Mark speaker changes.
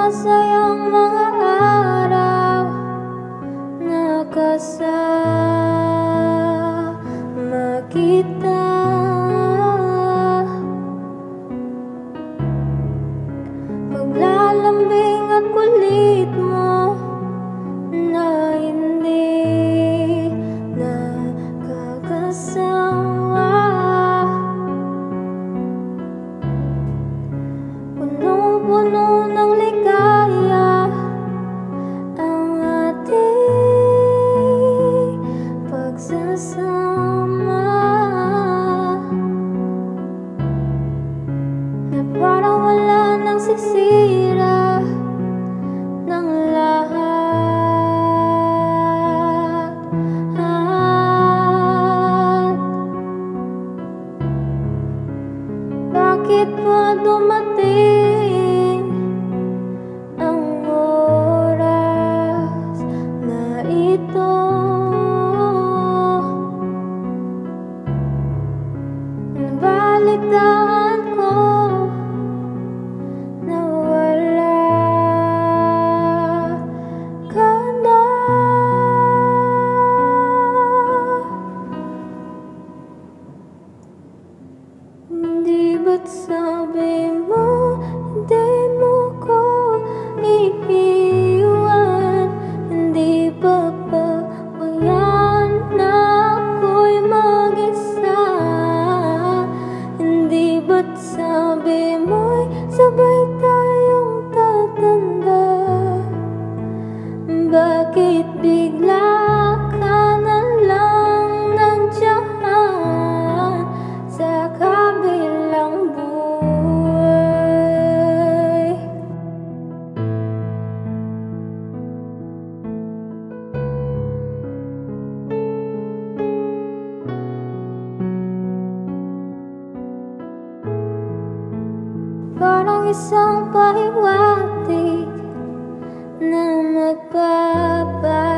Speaker 1: masayang mga araw na kasama kita. Paglalambing at kulit mo na hindi nakakasawa. Punong-puno ng ligaya ang ating pagsasama, na parang wala nang sisira ng lahat. Bakit pa dumating ang oras na ito? Nabaligtaan ko na wala ka na. Hindi ba't sabi mo hindi mo ko iiwan? Hindi ba pabayaan na ako'y mag-isa? Hindi ba't sabi mo'y sabay tayong tatanda? Bakit bigla ka na lang nandiyan sa kabilang buhay? Parang isang pahiwatig na magpapalala